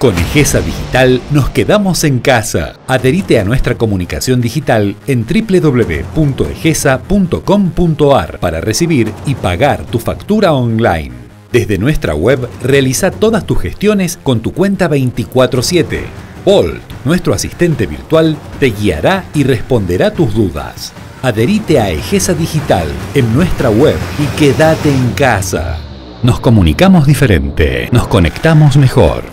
Con Egesa Digital nos quedamos en casa. Adherite a nuestra comunicación digital en www.egesa.com.ar para recibir y pagar tu factura online. Desde nuestra web, realiza todas tus gestiones con tu cuenta 24/7. Bolt, nuestro asistente virtual, te guiará y responderá tus dudas. Adherite a Egesa Digital en nuestra web y quédate en casa. Nos comunicamos diferente, nos conectamos mejor.